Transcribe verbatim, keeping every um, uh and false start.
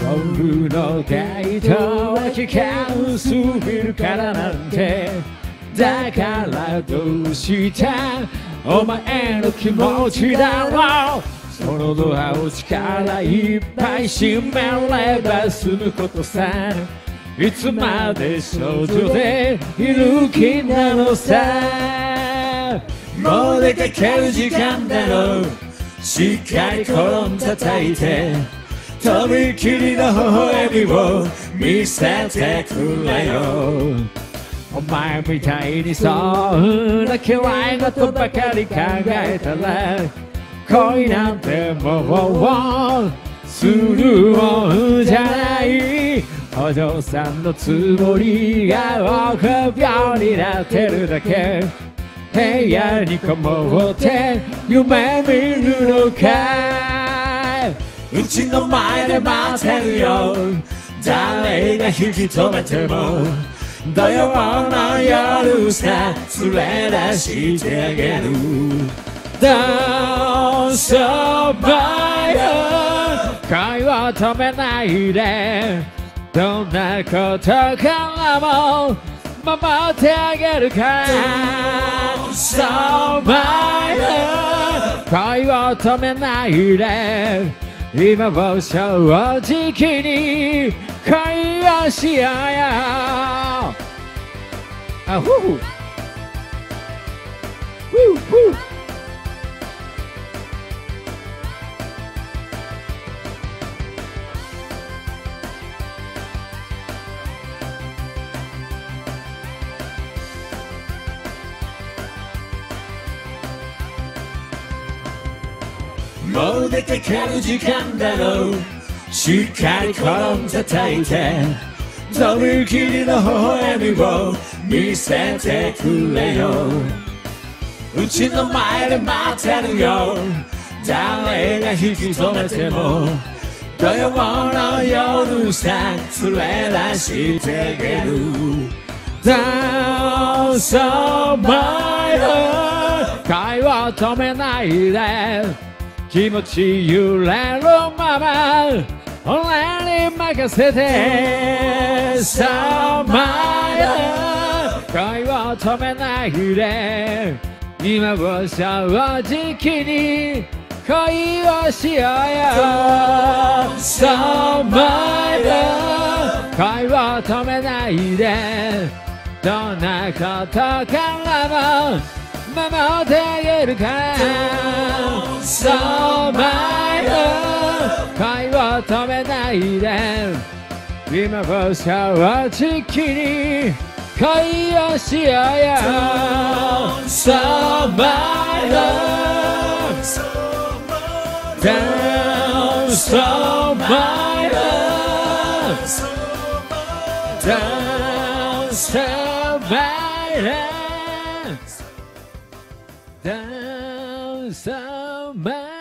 夜の街灯は光るすぎるからなんてだからどうしたお前の気持ちだろうそのドアを力いっぱい閉めれば済むことさいつまで少女でいる気なのさもう出かける時間だろうしっかり転ん叩いてとびきりの微笑みを見せてくれよお前みたいにそんな嫌い事ばかり考えたら恋なんてもうするもんじゃないお嬢さんのつもりが臆病になってるだけ部屋にこもって夢見るのかいうちの前で待ってるよ誰が引き止めても土曜の夜さ連れ出してあげる Don't stop by her 恋を止めないでどんなことからも守ってあげるから Don't stop by her 恋を止めないで今も正直に恋をしようよあふふふふもう出かける時間だろうしっかり転ん叩いてとびきりの微笑みを見せてくれようちの前で待ってるよ誰が引き止めても土曜の夜さ連れ出してあげる Don't stop my heart 恋を止めないで気持ち揺れるまま俺に任せて So my love 恋を止めないで今を正直に恋をしようよ So my love 恋を止めないでどんなことからも守ってあげるから So my love 恋を止めないで今を正直に恋をしようよ So my love Don't stop my love Don't stop my love Don't stop my